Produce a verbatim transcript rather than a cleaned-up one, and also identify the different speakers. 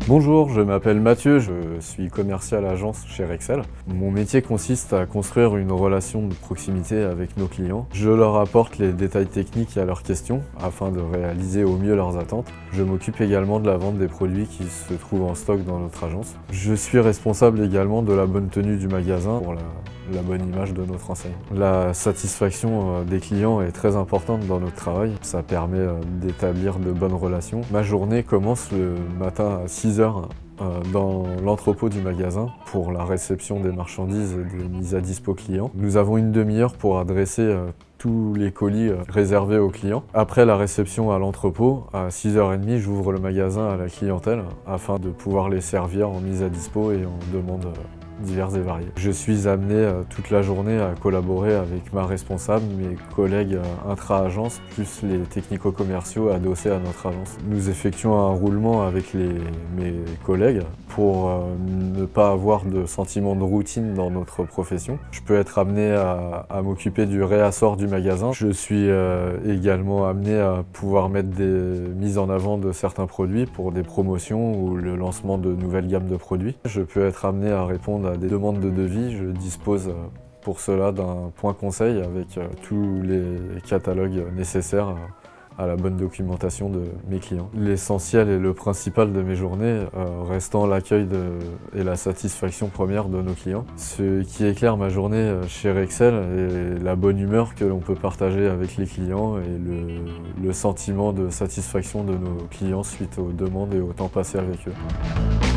Speaker 1: Bonjour, je m'appelle Mathieu, je suis commercial agence chez Rexel. Mon métier consiste à construire une relation de proximité avec nos clients. Je leur apporte les détails techniques à leurs questions afin de réaliser au mieux leurs attentes. Je m'occupe également de la vente des produits qui se trouvent en stock dans notre agence. Je suis responsable également de la bonne tenue du magasin pour la, la bonne image de notre enseigne. La satisfaction des clients est très importante dans notre travail. Ça permet d'établir de bonnes relations. Ma journée commence le matin à six heures dans l'entrepôt du magasin pour la réception des marchandises et des mises à dispo clients. Nous avons une demi-heure pour adresser tous les colis réservés aux clients. Après la réception à l'entrepôt, à six heures trente, j'ouvre le magasin à la clientèle afin de pouvoir les servir en mise à dispo et en demande diverses et variées. Je suis amené euh, toute la journée à collaborer avec ma responsable, mes collègues euh, intra-agence, plus les technico-commerciaux adossés à notre agence. Nous effectuons un roulement avec les, mes collègues pour euh, ne pas avoir de sentiment de routine dans notre profession. Je peux être amené à, à m'occuper du réassort du magasin. Je suis euh, également amené à pouvoir mettre des mises en avant de certains produits pour des promotions ou le lancement de nouvelles gammes de produits. Je peux être amené à répondre à des demandes de devis. Je dispose pour cela d'un point conseil avec tous les catalogues nécessaires à la bonne documentation de mes clients. L'essentiel et le principal de mes journées euh, restant l'accueil et la satisfaction première de nos clients. Ce qui éclaire ma journée chez Rexel est la bonne humeur que l'on peut partager avec les clients et le, le sentiment de satisfaction de nos clients suite aux demandes et au temps passé avec eux.